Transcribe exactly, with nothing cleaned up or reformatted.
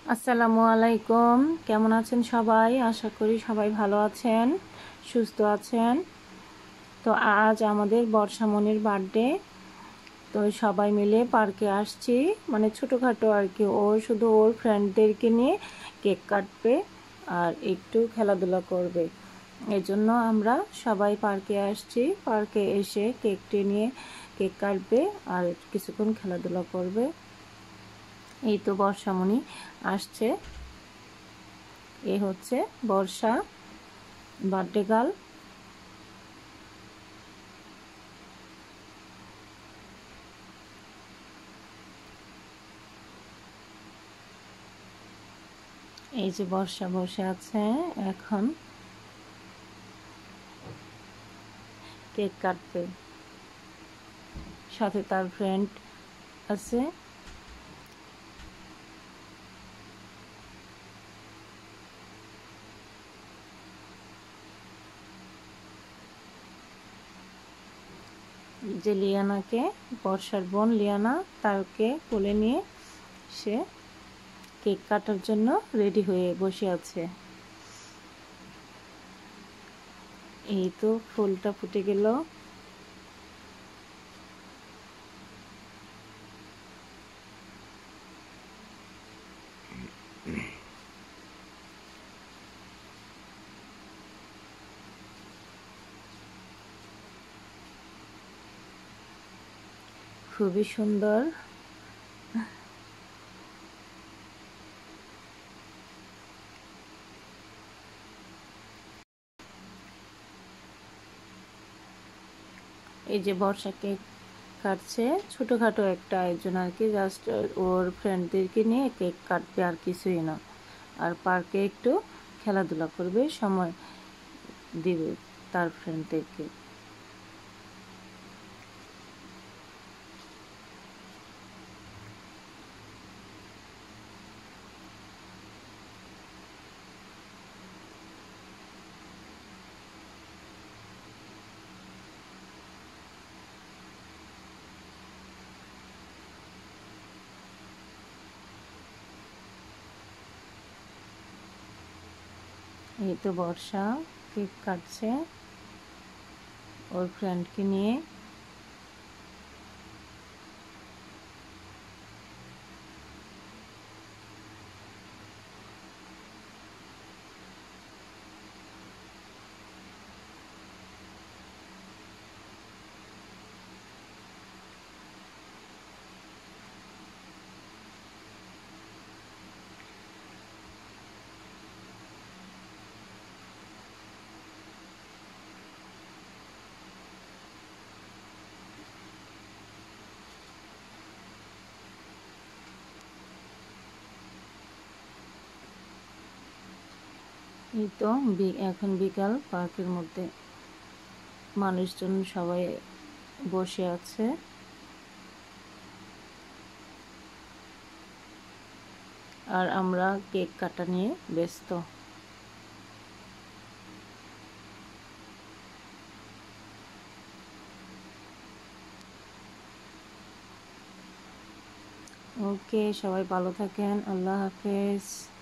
আসসালামু আলাইকুম। কেমন আছেন সবাই? আশা করি সবাই ভালো আছেন, সুস্থ আছেন। তো আজ আমাদের বর্ষামণির বার্থডে। তো সবাই মিলে পার্কে আসছি, মানে ছোটোখাটো আর কি। ও শুধু ওর ফ্রেন্ডদেরকে নিয়ে কেক কাটবে আর একটু খেলাধুলা করবে। এই জন্য আমরা সবাই পার্কে আসছি। পার্কে এসে কেকটি নিয়ে কেক কাটবে আর কিছুক্ষণ খেলাধুলা করবে। এই তো বর্ষামণি আসছে। এ হচ্ছে বর্ষা, বার্থডে গার্ল। এই যে বর্ষা বসে আছে, এখন কেক কাটবে, সাথে তার ফ্রেন্ড আছে। যে লিয়ানাকে, বর্ষার বোন লিয়ানা, তাকে কোলে নিয়ে সে কেক কাটার জন্য রেডি হয়ে বসে আছে। এই তো ফুলটা ফুটে গেল। খুবই সুন্দর। এই যে বর্ষা কেক কাটছে, ছোটোখাটো একটা আয়োজন আর কি। জাস্ট ওর ফ্রেন্ডদেরকে নিয়ে কেক কাটবে, আর কিছুই না। আর পার্কে একটু খেলাধুলা করবে, সময় দিবে তার ফ্রেন্ডদেরকে। এই তো বর্ষা কেক কাটছে ওর ফ্রেন্ডকে নিয়ে। এই তো এখন বিকাল, পার্কের মধ্যে মানুষজন সবাই বসে আছে। আর আমরা কেক কাটা নিয়ে ব্যস্ত। ওকে, সবাই ভালো থাকেন। আল্লাহ হাফেজ।